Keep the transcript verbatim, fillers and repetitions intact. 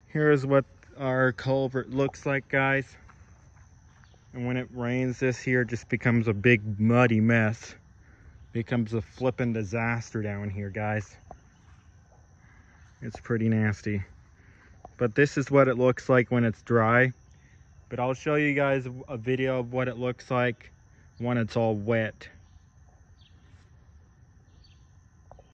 Here's what our culvert looks like, guys. And when it rains, this here just becomes a big muddy mess. Becomes a flippin' disaster down here, guys. It's pretty nasty. But this is what it looks like when it's dry. But I'll show you guys a video of what it looks like when it's all wet.